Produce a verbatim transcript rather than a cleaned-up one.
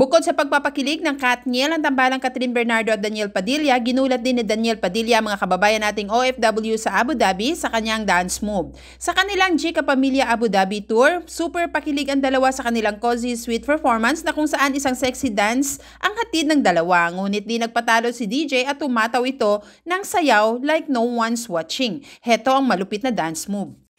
Bukod sa pagpapakilig ng Katniel, ang tambalang Catherine Bernardo at Daniel Padilla, ginulat din ni Daniel Padilla ang mga kababayan nating O F W sa Abu Dhabi sa kanyang dance move. Sa kanilang G Kapamilya Abu Dhabi Tour, super pakilig ang dalawa sa kanilang cozy sweet performance na kung saan isang sexy dance ang hatid ng dalawa. Ngunit di nagpatalo si D J at tumataw ito ng sayaw like no one's watching. Heto ang malupit na dance move.